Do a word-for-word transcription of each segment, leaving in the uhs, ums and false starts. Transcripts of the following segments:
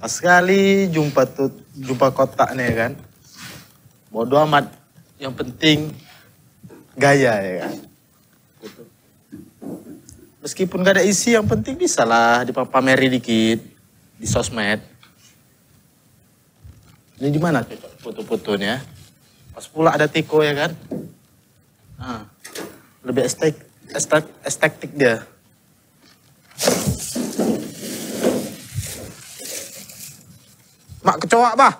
Pas sekali jumpa tuh, jumpa kotak nih kan. Bodoh amat. Yang penting gaya ya kan. Meskipun gak ada isi, yang penting bisa lah dipameri dikit di sosmed. Ini di mana cocok foto-fotonya? Pas pula ada tiko ya kan. Nah, lebih estetik, estetik, estetik dia. Mak kecoak bah.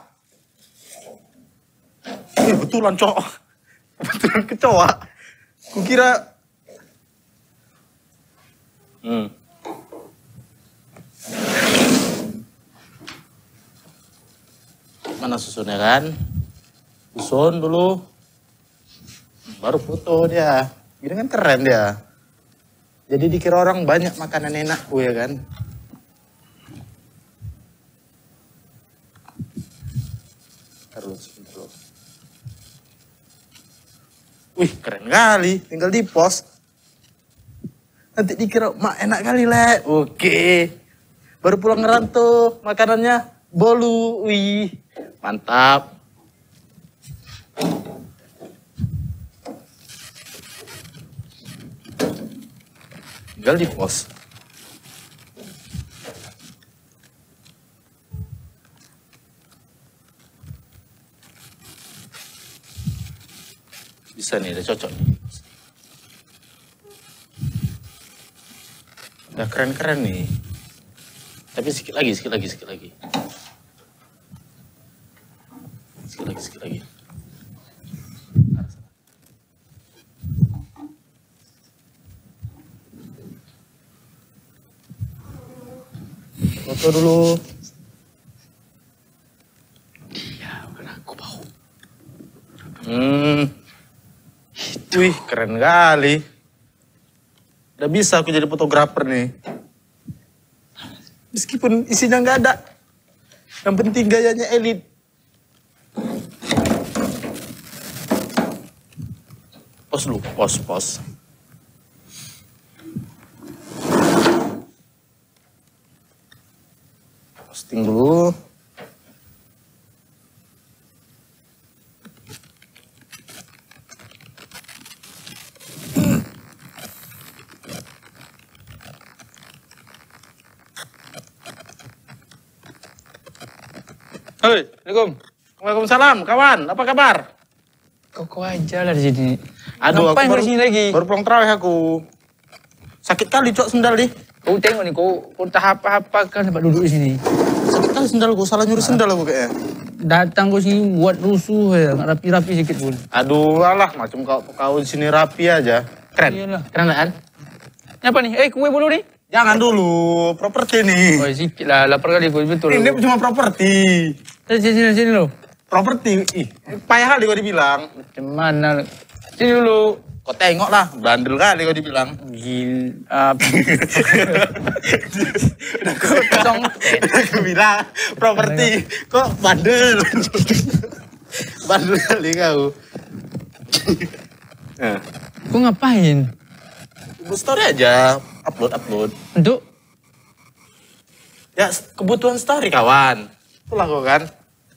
Eh, betulan cowok. Betulan kecoak. Kukira. Hmm. Mana susunnya kan? Susun dulu. Baru foto dia. Gini kan keren dia. Jadi dikira orang banyak makanan enakku ya kan. Terus, terus. Wih, keren kali. Tinggal di post. Nanti dikira, mak enak kali, Le. Oke. Baru pulang ngerantau, makanannya bolu. Wih, mantap. Tinggal di post. Bisa nih, udah cocok nih. Udah keren-keren nih. Tapi sedikit lagi, sedikit lagi, sedikit lagi. Sedikit lagi, sedikit lagi. Foto dulu. Iya, bukan aku bau. Hmm. Wih, keren kali. Udah bisa aku jadi fotografer nih. Meskipun isinya nggak ada. Yang penting gayanya elit. Pos dulu, pos, pos. Posting dulu. Hei, Assalamualaikum. Waalaikumsalam, kawan. Apa kabar? Kau kau aja lah di sini. Aduh, ngapain aku baru, di sini lagi? Baru pulang terawih aku. Sakit kali cok sendal nih. Kau tengok nih, kau kau tak apa-apa kan dapat duduk di sini. Sakit kali sendal gue, salah nyuruh sendal aku kayaknya. Datang kau sini buat rusuh ya, nggak rapi-rapi sedikit pun. Aduh, alah, macam kau kau di sini rapi aja. Keren. Iyalah. Keren kan? Ini apa nih? Eh, kue bolu nih? Jangan dulu, properti nih. Oh, sedikit lah, lapar kali kau betul. Ini cuma properti. Sini, sini, sini lo. Properti, ih, payah kali kau dibilang. Macam mana? Sini dulu. Kau tengok lah, bandel kali kau dibilang. Gil, apa? Udah kau kosong. Udah aku bilang, properti. Kok bandel? Bandel kali kau. Nah. Kau ngapain? Buat story aja, upload, upload. Untuk? Ya, kebutuhan story kawan. Itulah kau kan.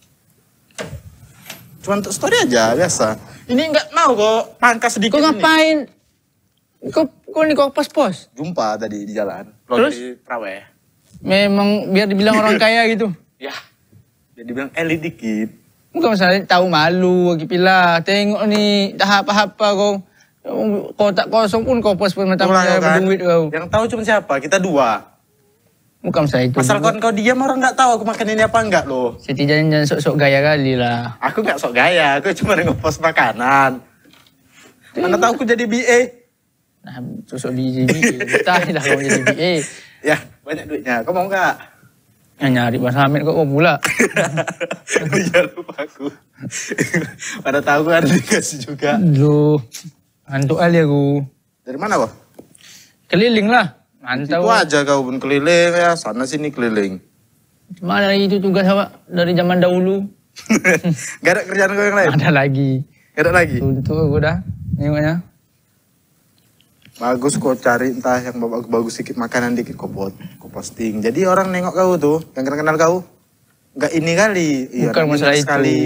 Cuma untuk story aja, biasa. Ini nggak mau kok, pangkas sedikit. Kau ngapain? Ini. Kau, kau nih kau pos-pos? Jumpa tadi di jalan. Terus? Di Traweh. Memang biar dibilang orang kaya gitu. Ya, dia dibilang elit dikit. Bukan masalah tahu malu lagi pila. Tengok nih, dah apa-apa kau. Kau tak kosong pun kau pos pun macam Itulah kau kan. berduit kau. Yang tahu cuma siapa? Kita dua. Bukan masalah itu. Asal kawan kau diam, orang nggak tahu aku makan ini apa enggak loh. Setidaknya jangan sok-sok gaya kali lah. Aku nggak sok gaya, aku cuma nge-post makanan. Mana tahu aku jadi B A. Nah, sosok di B A. Betah lah kau jadi B A. Ya, banyak duitnya. Kau mau nggak? Yang nyari Mas Hamid kok kau pula. Iya lupa aku. Pada tahu kan dikasih juga. Aduh, ngantuk kali aku. Dari mana kok? Keliling lah. Mantap. Itu aja kau pun keliling ya, sana sini keliling. Mana lagi itu tugas awak dari zaman dahulu. Gak ada kerjaan kau yang lain? Ada lagi. Gak ada lagi? Untuk aku dah, tengoknya. Bagus kau cari entah yang bagus-bagus sedikit makanan dikit kau buat, kau posting. Jadi orang nengok kau tuh, yang kenal-kenal kau. nggak ini kali. Iya, Bukan masalah itu. sekali.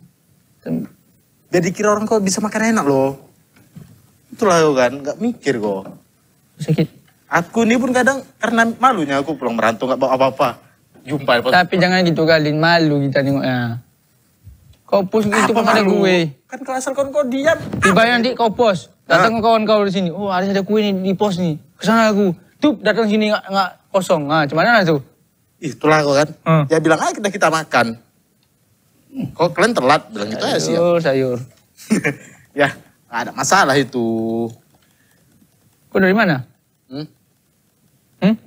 Jadi kira orang kok bisa makan enak loh. Itulah kan, nggak mikir kok. Sakit. Aku ini pun kadang karena malunya aku pulang merantau nggak bawa apa-apa. Jumpa. Tapi jangan gitu kali, malu kita nengoknya. Kau post gitu Apa pun ada malu? kue. Kan kalau asal kau kau diam. Tiba nanti kau post, datang kawan kau di sini. Oh ada ada kue nih di post nih. Kesana aku. Tuh datang sini nggak nggak kosong. Nah, cuman lah tuh. Itulah kau kan. Hmm. Ya bilang aja kita kita makan. Kok kalian telat bilang gitu aja sih. Ya, Sayur, sayur. ya nggak ada masalah itu. Kau dari mana? Hmm? Hmm?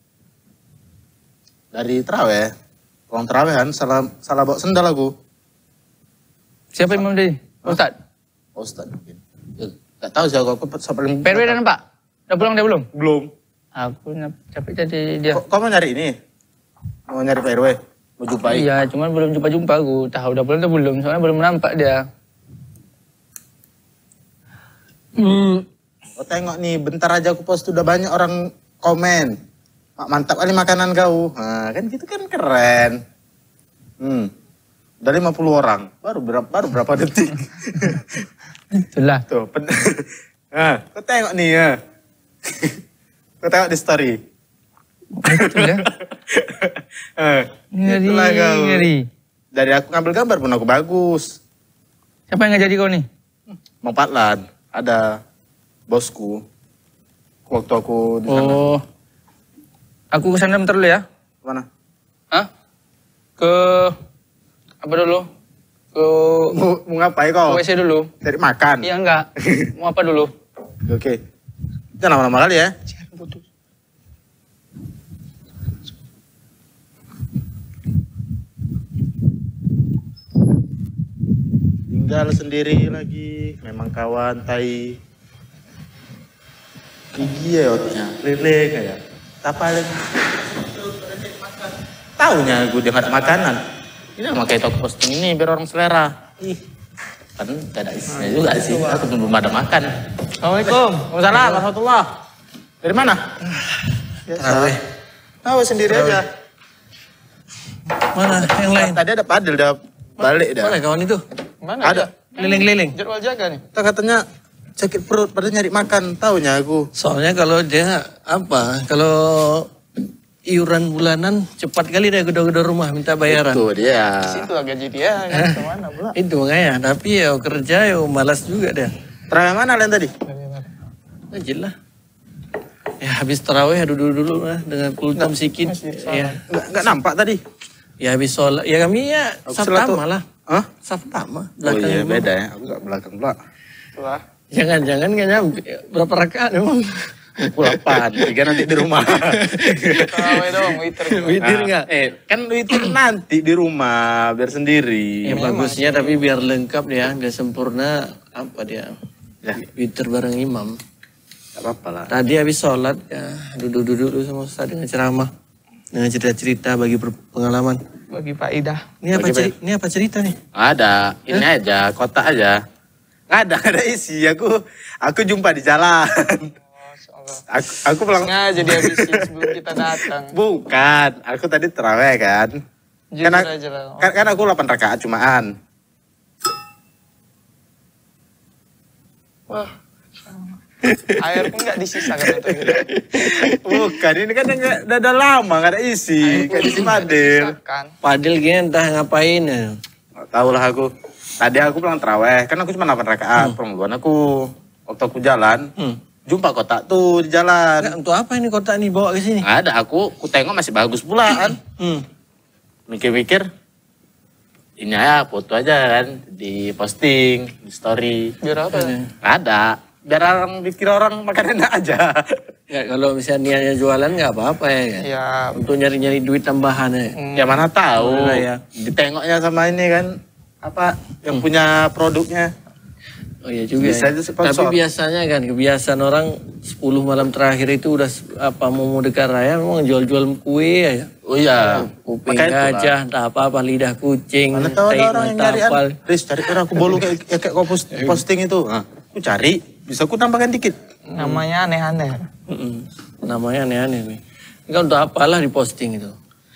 Dari terawih. Pulang terawihan salah salah bawa sendal aku. Siapa yang mau dari? Ustad? Oh, Ustaz mungkin. Ya, nggak tahu sih aku, aku paling. P R W udah nampak? Udah pulang dia belum? Belum. Aku nap- capek jadi dia. Kok kau mau nyari ini? Mau nyari P R W? Mau jumpai? Iya, cuman belum jumpa-jumpa aku. Tahu udah pulang atau belum, soalnya belum nampak dia. Hmm. Oh tengok nih, bentar aja aku post udah banyak orang komen. Mak, mantap kali makanan kau. Nah, kan gitu kan keren. Hmm. Udah lima puluh orang. Baru berapa baru berapa detik. Itulah. Tuh, pen- nah, kau tengok nih ya. Kau tengok di story. Betul ya. Eh, Ngeri, itulah kau. ngeri. Dari aku ngambil gambar pun aku bagus. Siapa yang ngajari kau nih? Mau Patlan, ada bosku. Waktu aku di sana. Oh. Aku kesana bentar dulu ya. Mana? Hah? Ke apa dulu? Ke Mau, mau ngapain kau? W C dulu. Cari makan. Iya enggak. Mau apa dulu? Oke. Jangan lama-lama kali ya. Tinggal sendiri lagi. Memang kawan tai. Gigi ya otnya. Lele kayak. Tapalin. Taunya gue dia nggak ada makanan. Ini sama kayak toko posting ini biar orang selera. Ih. Kan gak ada isinya juga sih. Aku belum ada makan. Assalamualaikum. Waalaikumsalam warahmatullah. Dari mana? Tarawih. Tahu sendiri aja. Mana yang lain? Tadi ada Padil udah balik dah. Mana kawan itu? Mana? Ada. Keliling-keliling. Jadwal jaga nih. Kita katanya sakit perut pada nyari makan. Taunya aku. Soalnya kalau dia apa? Kalau iuran bulanan cepat kali dia gedor-gedor rumah minta bayaran. Itu dia. Situ lah gaji dia kan kemana pula? Itu makanya. Tapi ya kerja ya malas juga dia. Terawih mana kalian tadi? Ajil lah. Ya habis tarawih duduk dulu lah dengan kultum sikit. Ya, Nggak, nggak nampak tadi. ya habis sholat. Ya kami ya Aku saf sholat tuh. tama lah. Hah? Saf tama. Oh iya dulu. beda ya. Aku nggak belakang pula. Wah. Jangan-jangan gak nyampe. Berapa rakaat emang? Aku delapan. Tiga nanti di rumah. Tarawih dong, witir. Witir Nah, nggak? Eh kan witir nanti di rumah biar sendiri. Ya bagusnya tapi biar lengkap dia, biar sempurna apa dia. Ya. Witir bareng imam. Gak apa-apa lah. Tadi habis sholat ya duduk-duduk dulu sama Ustaz dengan ceramah. Dengan cerita-cerita bagi ber- pengalaman. Bagi Pak Ida. Ini apa, Bagi ceri- ini apa cerita nih? Ada, ini aja, kotak aja. Nggak ada, nggak ada isi. Aku, aku jumpa di jalan. Aku, aku pulang. Sengaja dia habisin sebelum kita datang. Bukan, aku tadi terawih kan. Jujur Kan, aku- aja lah. kan, kan aku delapan rakaat cumaan. Wah. Air pun nggak disisa kan untuk kita. Bukan, ini kan nggak udah, udah lama nggak ada isi. Kayak isi Padil. Disisakan. Padil gini entah ngapain ya. Nggak tahu lah aku. Tadi aku pulang terawih, kan aku cuma delapan rakaat. Pulang duluan aku. Waktu aku jalan, Hmm. jumpa kotak tuh di jalan. Nggak, untuk apa ini kotak nih bawa ke sini? Nggak ada, aku, aku tengok masih bagus pula kan. Hmm. Mikir-mikir, ini aja foto aja kan, di posting, di story. Biar apa? Nggak ada, biar orang dikira orang makan enak aja. Ya, kalau misalnya niatnya jualan nggak apa-apa ya. Kan? Ya. Untuk nyari-nyari duit tambahan ya. Ya mana tahu, Boleh ya. ditengoknya sama ini kan, apa yang punya produknya. Oh iya juga. Bisa ya. aja sponsor. Tapi biasanya kan kebiasaan orang sepuluh malam terakhir itu udah s- apa mau mau dekat raya memang jual-jual kue aja. Oh iya, Kuping makanya itulah. gajah, entah apa-apa, lidah kucing, Mana tahu tai ada orang yang nyari matapal. an. Riz, cari orang aku bolu kayak ya, kayak kau post- posting itu. Nah, aku cari, bisa aku tambahkan dikit. Namanya aneh-aneh. Mm-mm. Namanya aneh-aneh nih. Enggak untuk apalah di posting itu.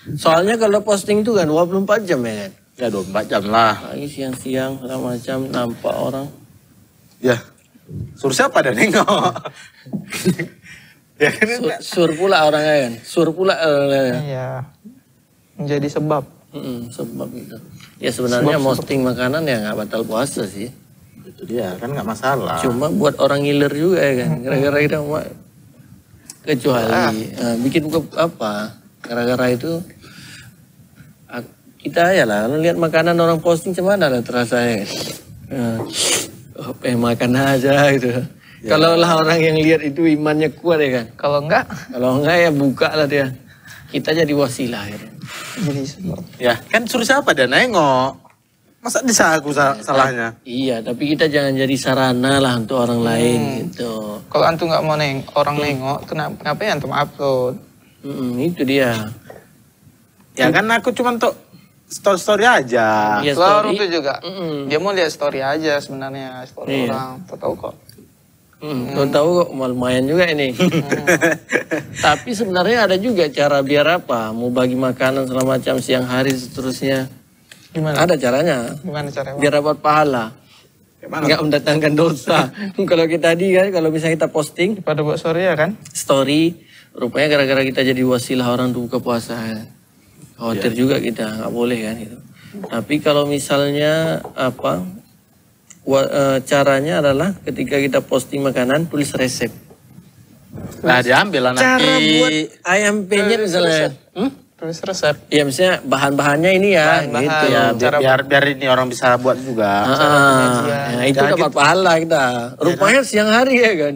Soalnya kalau posting itu kan dua puluh empat jam ya kan. Ya dua puluh empat jam lah. Pagi, siang, siang, segala macam nampak orang. Ya. Suruh siapa dah nengok? Ya kan? Sur, sur pula orangnya kan. Sur pula. Uh, Iya. Menjadi sebab. mm, sebab itu. Ya sebenarnya Sebab- posting makanan ya nggak batal puasa sih. Itu dia kan nggak masalah. Cuma buat orang ngiler juga ya kan. Gara-gara kita mau kecuali eh, bikin buka apa? Gara-gara itu ah, kita ya lah lihat makanan orang posting cuman lah terasa ya. Eh, oh, eh makan aja gitu. Kalau lah orang yang lihat itu imannya kuat ya kan. Kalau enggak, Kalau enggak ya buka lah dia. Kita jadi wasilah ya. jadi sebab. Ya kan suruh siapa dah nengok? Masa bisa aku sa- salahnya? Iya, tapi kita jangan jadi sarana lah untuk orang lain gitu. Kalau antum nggak mau neng, orang nengok, kenapa ngapain antum upload? Mm, itu dia. Ya kan aku cuma untuk story-story aja. Iya, Kalau orang story. itu juga, Mm-mm. dia mau lihat story aja sebenarnya, story Iya. orang, tahu kok. Hmm, kau tahu kok lumayan juga ini. Tapi sebenarnya ada juga cara biar apa? Mau bagi makanan segala macam siang hari seterusnya. Gimana? Ada caranya. Gimana caranya? Biar dapat pahala. Enggak mendatangkan dosa. Kalau kita tadi kan, kalau misalnya kita posting Pada buat story ya kan? story, rupanya gara-gara kita jadi wasilah orang untuk buka puasa. Khawatir juga kita, nggak boleh kan itu. Tapi kalau misalnya apa? Wa, e, caranya adalah ketika kita posting makanan tulis resep. Nah diambil lah nanti. Cara buat ayam penyet misalnya. Hmm? Tulis resep. Ya misalnya bahan-bahannya ini ya Bahan-bahan. gitu. Ya, bi- Cara- biar biar ini orang bisa buat juga. Ah, ya, itu Jangan dapat gitu. pahala kita. Rupanya siang hari ya kan.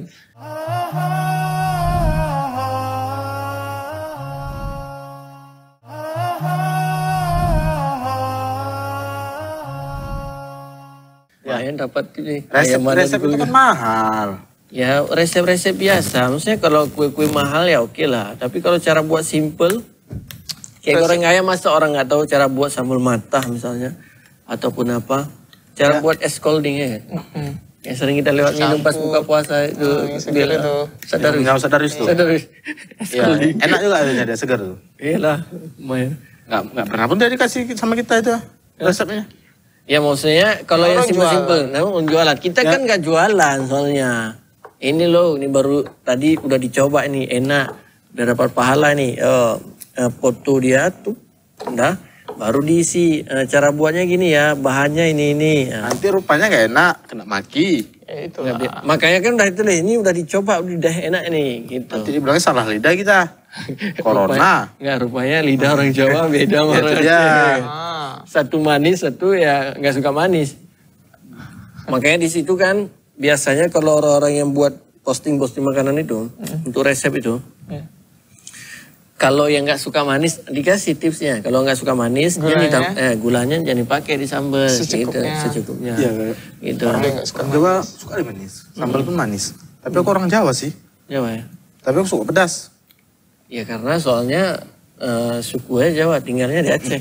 Lumayan dapat ini. Resep ayam mana resep dulu. itu kan mahal. Ya resep-resep biasa. Maksudnya kalau kue-kue mahal ya oke lah. Tapi kalau cara buat simple, kayak goreng ayam masa orang nggak tahu cara buat sambal matah misalnya, ataupun apa. Cara buat es colding ya kan. Yang sering kita lewat minum pas buka puasa itu. yang segar bilang, itu. Sadar Yang nggak usah dari itu. Sadar es Ya, colding. enak juga adanya dia segar tuh. Iya lah, lumayan. Nggak nggak pernah pun dia dikasih sama kita itu resepnya. Ya maksudnya kalau yang Orang simpel-simpel, namun jualan. Kita kan nggak jualan soalnya. Ini loh, ini baru tadi udah dicoba ini enak, udah dapat pahala nih. Oh, eh, foto dia tuh, udah, baru diisi. Eh, cara buatnya gini ya, bahannya ini ini. Nah, Nanti rupanya nggak enak, kena maki. Ya itu nggak lah. bi- makanya kan udah itu deh, ini udah dicoba, udah enak nih, gitu. Nanti dibilangnya salah lidah kita. Corona. Nggak, rupanya lidah orang Jawa beda sama Itu orang dia. Aceh. Ah, Satu manis, satu ya nggak suka manis. Makanya di situ kan biasanya kalau orang-orang yang buat posting-posting makanan itu untuk resep itu, ya. kalau yang nggak suka manis dikasih tipsnya. Kalau nggak suka manis, jangan Gulanya? ditam- eh, gulanya jangan dipakai di sambal, gitu, Secukupnya. secukupnya. Iya, Gitu. Orang dia nggak suka Orang Jawa suka deh manis. Sambal pun manis. Tapi aku orang Jawa sih. Jawa ya. Tapi aku suka pedas. Ya karena soalnya eh, suku aja Jawa, tinggalnya di Aceh.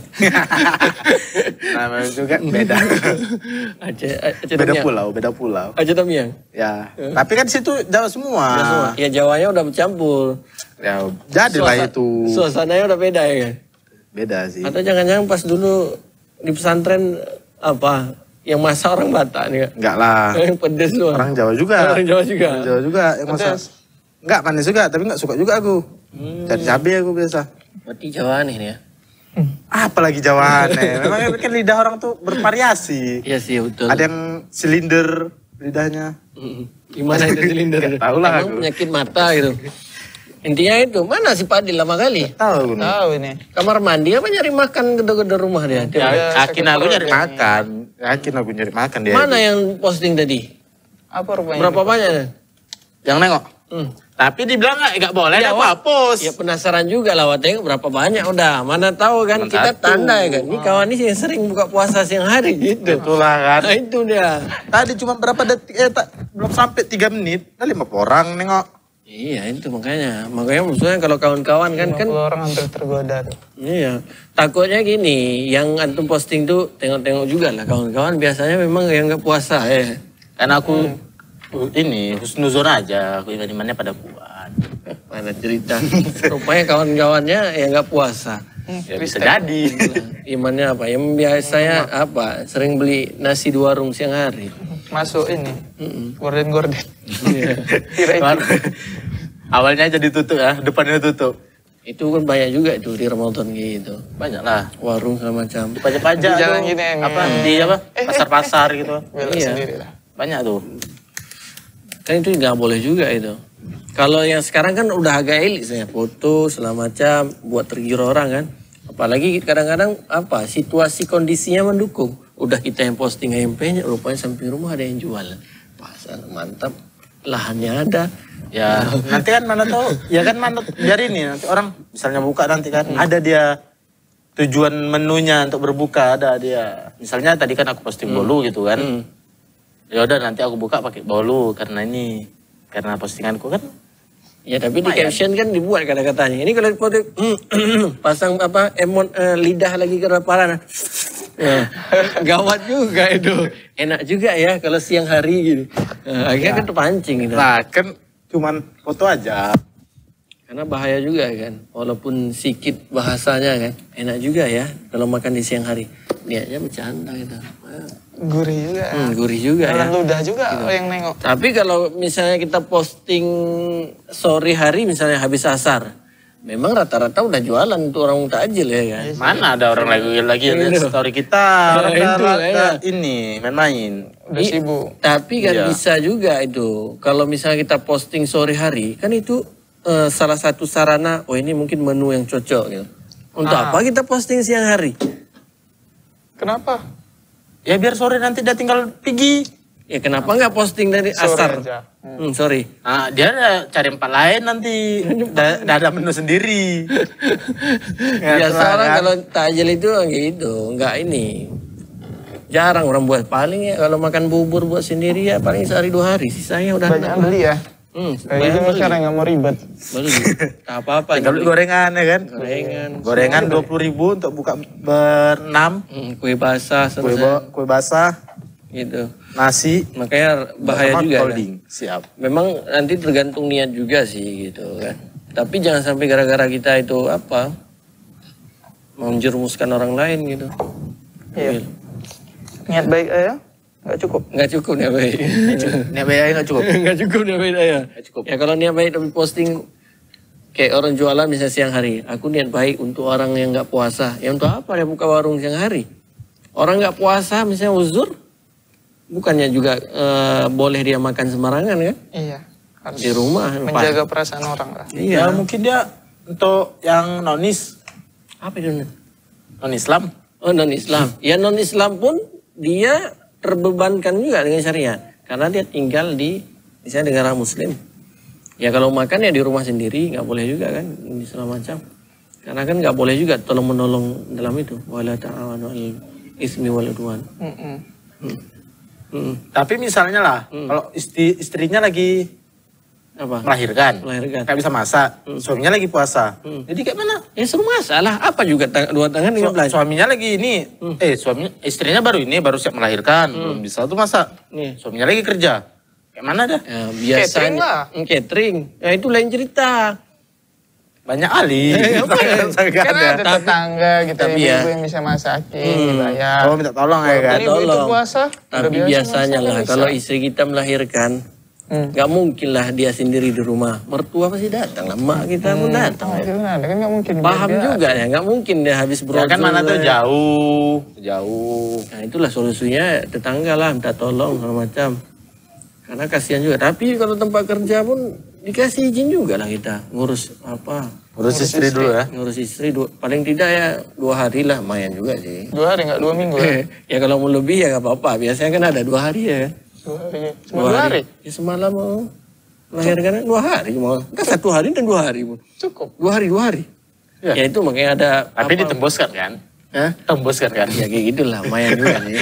Namanya juga beda. Aceh, Aceh Beda Tamiang. pulau, beda pulau. Aceh Tamiang. Ya. Tapi kan situ Jawa semua. Ya, semua. Ya Jawanya udah bercampur. Ya, jadilah Suasa- itu. Suasananya udah beda ya kan. Beda sih. Atau jangan-jangan pas dulu di pesantren apa yang masak orang Batak nih Kak? Enggak lah. Yang pedes tuh. Orang Jawa juga. Orang Jawa juga. Orang Jawa juga yang masak. Pedas. Enggak manis juga, tapi enggak suka juga aku. Hmm. Cari cabai aku biasa. Berarti Jawa nih ya. Apalagi Jawa aneh. Memang kan lidah orang tuh bervariasi. Iya sih betul. Ada yang silinder lidahnya. Mm. Gimana itu silinder? Nggak tahu lah Emang aku. penyakit mata gitu. Intinya itu, mana si Padil lama kali? Tahu aku nih. Tahu ini. Kamar mandi apa nyari makan gedor-gedor rumah dia? Dia- Ya, Dia yakin sakit aku perut nyari ya. makan. Yakin aku nyari makan dia. Mana yang posting tadi? Apa rupanya? Berapa banyak? Yang nengok. Hmm. Tapi dibilang nggak nggak boleh, Ya, aku Wak. hapus. Ya penasaran juga lah, Wak. Tengok berapa banyak udah. Mana tahu kan, Cuma kita satu. tanda ya kan. Ini kawan ini yang sering buka puasa siang hari gitu. Itulah kan. Nah itu dia. Tadi cuma berapa detik, eh tak, belum sampai tiga menit, ada lima orang nengok. Iya itu makanya. Makanya maksudnya kalau kawan-kawan kan kan lima puluh orang hampir tergoda tuh. iya. Takutnya gini, yang antum posting tuh tengok-tengok juga lah kawan-kawan biasanya memang yang nggak puasa ya. Karena aku uh, ini husnuzon aja, aku iman imannya pada kuat. Mana cerita. Rupanya kawan-kawannya yang nggak puasa. Ya bisa Kristen. jadi. Imannya apa? Yang biasanya apa? Sering beli nasi di warung siang hari. Masuk ini. Mm-mm. Gorden-gorden. Iya. Kira Awalnya jadi tutup ya, depannya tutup. Itu kan banyak juga itu di Ramadan gitu. Banyak lah. Warung segala macam. Pajak-pajak Di jalan tuh, gini, apa hmm. di apa pasar-pasar gitu. Belok Iya. sendiri lah. Banyak tuh. Kan itu nggak boleh juga itu. Kalau yang sekarang kan udah agak elit saya, foto segala macam buat tergiur orang kan. Apalagi kadang-kadang apa situasi kondisinya mendukung. Udah kita yang posting H M P-nya, rupanya samping rumah ada yang jual. Pasar mantap, lahannya ada. Ya nanti kan mana tahu, ya kan mana biar ini nanti orang misalnya buka nanti kan ada dia tujuan menunya untuk berbuka ada dia. Misalnya tadi kan aku posting bolu gitu kan. Hmm. Ya udah nanti aku buka pakai bolu karena ini karena postinganku kan. Ya tapi di caption kan dibuat kata-katanya. Ini kalau foto pasang apa emot eh, lidah lagi ke kepala. Ya, gawat juga itu. Enak juga ya kalau siang hari gitu. Nah, akhirnya kan terpancing gitu. Nah kan cuman foto aja. Karena bahaya juga kan. Walaupun sedikit bahasanya kan. Enak juga ya kalau makan di siang hari. Niatnya bercanda gitu. Gurih juga. Hmm, gurih juga ya. Jalan ludah juga yang nengok. Tapi kalau misalnya kita posting sore hari misalnya habis asar, memang rata-rata udah jualan untuk orang takjil ya kan. Mana ada orang lagi lagi Itu. lihat story kita orang Itu, dah- ya. dah ini main-main. Udah I- sibuk. Tapi kan Iya. bisa juga itu. Kalau misalnya kita posting sore hari, kan itu eh, salah satu sarana, oh ini mungkin menu yang cocok gitu. Untuk Ah. apa kita posting siang hari? Kenapa? Ya biar sore nanti dia tinggal pergi. Ya kenapa nggak posting dari Sore asar? aja. Hmm, sorry. Nah, dia ada cari tempat lain nanti. Udah udah ada menu sendiri. Biasa telah, orang kan? kalau takjil itu gitu, nggak ini. Jarang orang buat. Paling ya kalau makan bubur buat sendiri ya paling sehari dua hari. Sisanya udah Banyak beli ya. Hmm, Kayak banyak gitu beli. sekarang nggak mau ribet. Beli. Tak apa-apa. Tinggal beli gorengan ya kan? Gorengan. Gorengan dua puluh ribu untuk buka berenam. Hmm, kue basah Kue, selesai. ba- kue basah, Gitu. nasi, Makanya bahaya sama juga kan. holding. Siap. Memang nanti tergantung niat juga sih gitu kan. Tapi jangan sampai gara-gara kita itu apa menjerumuskan orang lain gitu. Iya. Niat baik aja nggak cukup. Nggak cukup niat baik. Niat baik nggak cukup. Nggak cukup niat baik ya. Nggak cukup. Ya kalau niat baik tapi posting kayak orang jualan misalnya siang hari. Aku niat baik untuk orang yang nggak puasa. Ya untuk apa dia buka warung siang hari? Orang nggak puasa misalnya uzur, bukannya juga eh, boleh dia makan sembarangan kan? Iya. Harus Di rumah. menjaga perasaan orang lah. Ya Iya. mungkin dia untuk yang nonis, Apa itu? non Islam. Oh non Islam. Ya non Islam pun dia terbebankan juga dengan syariat karena dia tinggal di misalnya negara Muslim. Ya kalau makan ya di rumah sendiri nggak boleh juga kan ini segala macam. Karena kan nggak boleh juga tolong menolong dalam itu. Wala ta'awanu al ismi wal udwan. Mm-mm. Hmm. Hmm. Tapi misalnya lah, kalau istri istrinya lagi Apa? melahirkan, Melahirkan. nggak bisa masak, suaminya lagi puasa. Jadi kayak mana? Ya suruh masalah. Apa juga tang- dua tangan Su- lima belas. suaminya lagi ini, eh suaminya istrinya baru ini baru siap melahirkan, belum bisa tuh masak. Nih. Suaminya lagi kerja. Kayak mana dah? Ya, biasanya Catering lah. Hmm, catering. Ya itu lain cerita. Banyak ahli. apa ya? Nggak Kan ada. ada tetangga gitu, tapi ibu-ibu ya. yang bisa masakin, dibayar. Oh minta tolong ya kan? Walaupun ibu itu Tolong. puasa, udah Tapi biasa biasanya masak, lah bisa. kalau istri kita melahirkan, Hmm. nggak mungkin lah dia sendiri di rumah. Mertua pasti datang lah, mak kita pun datang. Oh, itu kan ada kan nggak mungkin. Paham Dia- juga ya, nggak mungkin dia habis Ya brojol. kan mana tuh ya. jauh, jauh. Nah itulah solusinya tetangga lah, minta tolong segala macam. Karena kasihan juga. Tapi kalau tempat kerja pun dikasih izin juga lah kita ngurus apa, Urus istri dulu ya. ngurus istri dua, paling tidak ya dua hari lah, lumayan juga sih. Dua hari nggak dua minggu ya? Ya kalau mau lebih ya nggak apa-apa. Biasanya kan ada dua hari ya. Dua hari. Cuma dua hari. Ya semalam mau melahirkan dua hari mau. Kan satu hari dan dua hari bu. Cukup. Dua hari dua hari. Ya. Ya, itu makanya ada. Tapi apa- ditembuskan kan? Hah? Tembuskan kan? Ya kayak gitulah, lumayan juga sih.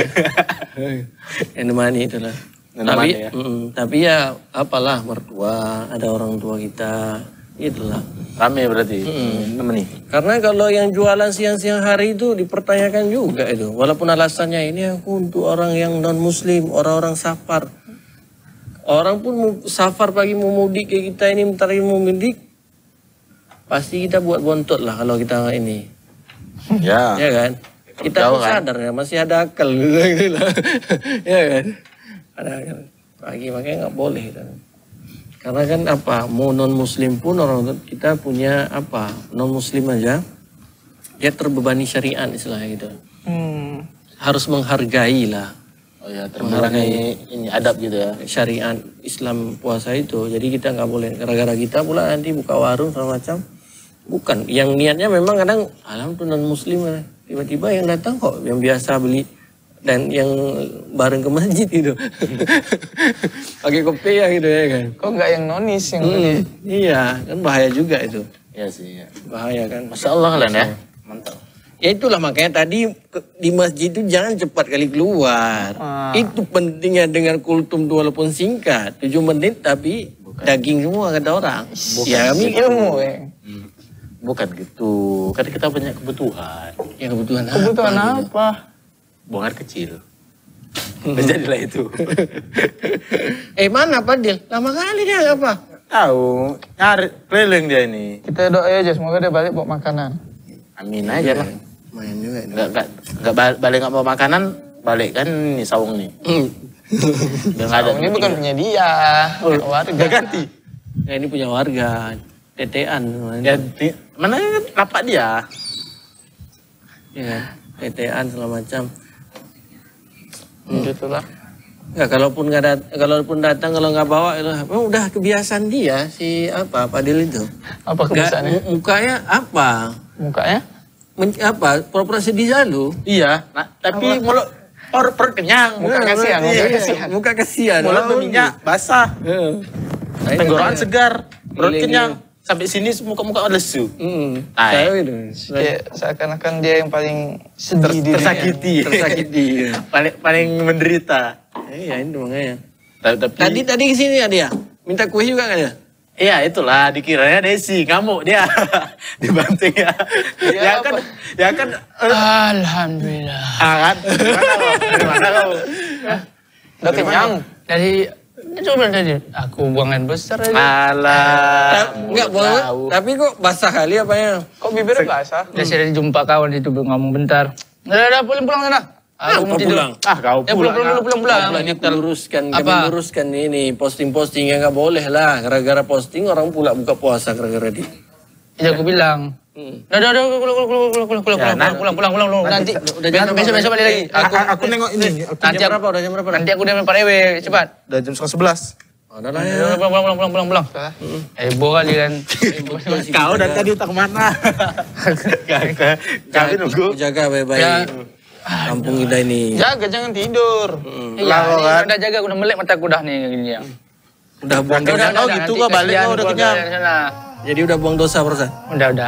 Yang nemani itulah. Yang Tapi, nemani ya. mm, tapi ya apalah mertua, ada orang tua kita, itulah. Rame berarti. Nemeni. Karena kalau yang jualan siang-siang hari itu dipertanyakan juga itu. Walaupun alasannya ini aku untuk orang yang non muslim, orang-orang safar. Orang pun mau safar pagi mau mudik kayak kita ini bentar lagi mau mudik. Pasti kita buat bontot lah kalau kita ini. Ya. Ya kan? Kita Jauh, pun kan? sadar ya masih ada akal gitu lah. Ya kan? Ada akal. Pagi makanya nggak boleh kan. Karena kan apa? Mau non muslim pun orang kita punya apa? Non muslim aja dia terbebani syariat istilahnya gitu. Hmm. Harus menghargai lah. Oh ya, termenghargai ini adab gitu ya. Syariat Islam puasa itu. Jadi kita nggak boleh gara-gara kita pula nanti buka warung segala macam. Bukan. Yang niatnya memang kadang alhamdulillah non muslim lah. Tiba-tiba yang datang kok yang biasa beli dan yang bareng ke masjid gitu. Pakai kopi ya gitu ya kan. Kok nggak yang nonis yang Hmm, beli? iya, kan bahaya juga itu. Iya sih. Ya. Bahaya kan. Masya Allah kalian ya. Mantap. Ya itulah makanya tadi ke- di masjid itu jangan cepat kali keluar. Ah. Itu pentingnya dengan kultum itu walaupun singkat, tujuh menit tapi daging semua kata orang. Ya kami Ilmu ya. Hmm. Bukan gitu. Kan kita banyak kebutuhan. ya kebutuhan apa? Kebutuhan apa? Buang air kecil. Jadilah itu. Eh mana Padil? Lama kali dia apa? Tahu, nyari keliling dia ini. Kita doa aja semoga dia balik bawa makanan. Amin aja lah. Main juga ini. Enggak enggak enggak ba- balik enggak bawa makanan, balik kan nih sawung nih. Hmm. Udah enggak ada. Ini bukan punya dia, warga. Udah ganti. Ya ini punya warga, tetean. Ya, di, mana lapak dia? Ya kan? Tetean segala macam. Gitu lah. Enggak, kalaupun nggak dat kalaupun datang kalau nggak bawa itu memang udah kebiasaan dia si apa Padil itu. Apa Nggak, kebiasaannya? mu- mukanya apa? Mukanya? Men, apa? Pura-pura sedih selalu. Iya, nah, tapi mulut or perut kenyang. Muka kasihan, muka Iya, kasihan. Muka kasihan. Mulut Oh, berminyak, basah. Heeh. Nah, itu Tenggorokan saya. segar, perut Gile-gile. kenyang. Sampai sini muka-muka lesu. Hmm. Tai. Saya itu. Kayak seakan-akan dia yang paling sedih Ter- di dunia. tersakiti. Tersakiti. paling paling menderita. Iya, itu makanya. Ta- Tapi Tadi tadi kesini ya dia. Minta kue juga kan dia? iya itulah dikiranya Desi ngamuk dia dibanting ya. Iya, ya apa? kan ya kan eh, Alhamdulillah. ah, kan gimana lo? Gimana lo? Udah kenyang. Dari coba tadi aku buang air besar aja. Alah, Enggak mulut boleh. tahu. Tapi kok basah kali apa ya? Kok bibirnya basah? Udah saya jumpa kawan itu ngomong bentar. Udah, udah pulang pulang sana. Aku mau Apa tidur. pulang? Ah, kau Ya pulang pulang dulu pulang pulang. Pulang kita luruskan, kami Apa? luruskan ini posting-posting yang nggak boleh lah. Gara-gara posting orang pula buka puasa gara-gara di. Ya aku bilang. Hmm. Udah, udah, udah, pulang, pulang, pulang, pulang, pulang, pulang, Ya, pulang, nanti- pulang, pulang, pulang, pulang, nanti, udah jam besok, berapa? besok, besok balik lagi. Aku, aku, aku nengok ini. Aku nanti jam aku, berapa? Udah jam berapa? nanti aku dengan Pak Rewe, cepat. udah jam setengah sebelas. Oh, udah lah Udah, ya. udah, pulang, pulang, pulang, pulang, pulang, pulang. Eh, boh kali kan. Kau dari tadi utak mana? Kami nunggu. Jaga baik-baik. Ya. Kampung kita ini. Jaga, jangan tidur. Iya, Lama, ini kan? udah jaga, udah melek mataku dah nih gini ya. Udah buang Udah, dosa. udah, oh gitu kok, balik kok, udah kenyang. Jadi udah buang dosa perasaan. Udah, udah.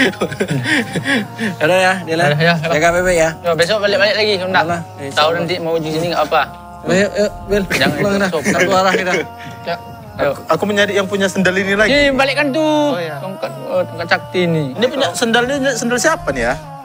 Udah ya, dia lah. Udah, ya, ya. Jaga baik-baik ya. Yo, besok balik-balik lagi, enggak. Udah lah, insya Tahu Allah. nanti mau uji sini enggak apa. Ayo, yuk, Bel. Jangan Pulang dah. ikut, Satu arah kita. Ya. Ayo. Aku mencari yang punya sendal ini lagi. Nih, balikkan tuh. Oh, iya. Tongkat, oh, tongkat sakti nih. Ini punya sendal ini sendal siapa nih ya?